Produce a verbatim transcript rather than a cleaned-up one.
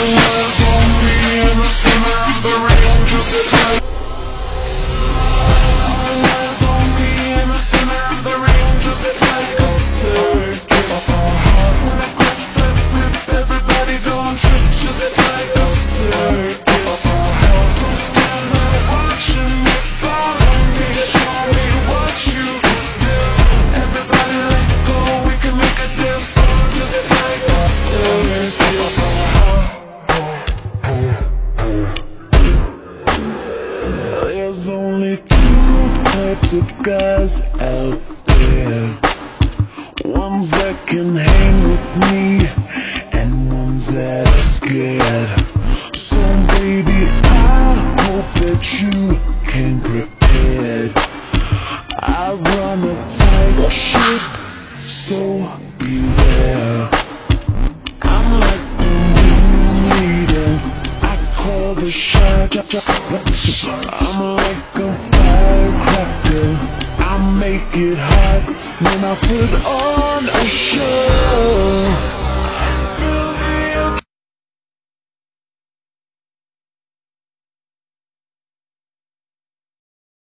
eyes on me in the center of the ring, just like all eyes on me in the center of the ring, just like a circus. When I grip that whip, everybody gon' trip, just like a circus. Don't stand there watching me, follow me, show me what you can do. Everybody let go, we can make a dance floor, just like a circus. There's only two types of guys out there, ones that can hang with me and ones that are scared. So baby, I hope that you came prepared. I run a tight ship, so beware. I'm like the ringleader, I call the shot. I'm like a firecracker, I make it hot when I put on a